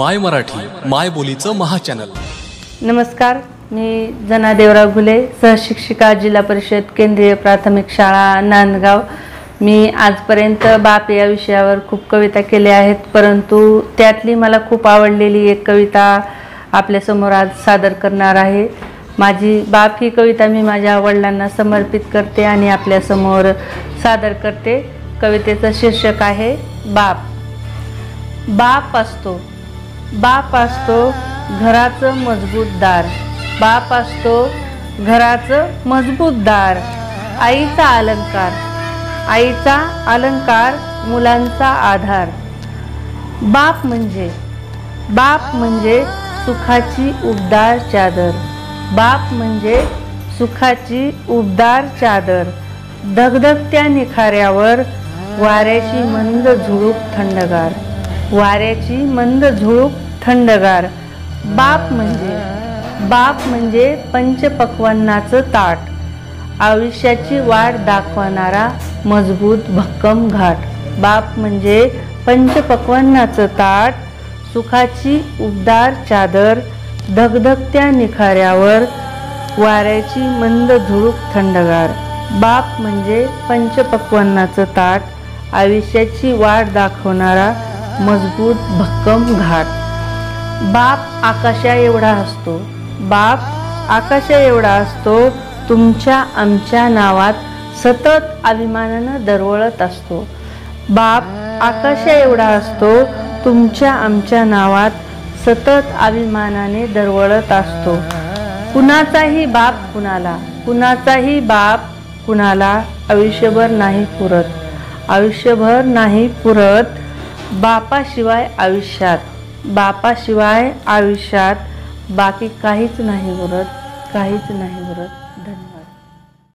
माय मराठी माय बोलीचं महाचॅनल। नमस्कार, मी जना देवराव घुले, सहशिक्षिका, जिल्हा परिषद केंद्रीय प्राथमिक शाळा नांदगाव। मी आजपर्यंत बाप या विषयावर खूप कविता केल्या आहेत, परंतु त्यातली मला खूप आवडलेली एक कविता आपल्या समोर आज सादर करणार आहे। माझी बाप ही कविता मी माझ्या वडिलांना समर्पित करते आणि आपल्या समोर सादर करते। कवितेचं शीर्षक आहे बाप। बाप असतो घराचं मजबूत दार, बाप असतो घराचं मजबूत दार। आईचा अलंकार मुलांचा आधार। बाप म्हणजे सुखाची उबदार चादर, बाप म्हणजे सुखाची उबदार चादर। धगधगत्या निखाऱ्यावर वाऱ्याची मंद झुळूक थंडगार, वाऱ्याची मंद झुळूक थंडगार। बाप म्हणजे पंचपक्वान्नाचं ताट, आयुष्याची वाट दाखवणारा मजबूत भक्कम घाट। बाप म्हणजे पंचपक्वान्नाचं ताट, सुखाची उबदार चादर। धगधगत्या निखाऱ्यावर वाऱ्याची मंद झुळूक थंडगार। बाप म्हणजे पंचपक्वान्नाचं ताट, आयुष्याची वाट दाखवणारा मजबूत भक्कम घाट। बाप आकाशा एवढा असतो, बाप आकाशा एवढा असतो, तुमच्या आमच्या नावात सतत अभिमानानं दरवळत असतो। बाप आकाशा एवढा असतो, तुमच्या आमच्या नावात सतत अभिमानाने दरवळत असतो। कुणाचाही बाप कुणाला आयुष्यभर नाही पुरत, आयुष्यभर नाही पुरत। बापाशिवाय आयुष्यात बाकी काहीच नाही उरत, काहीच नाही उरत। धन्यवाद।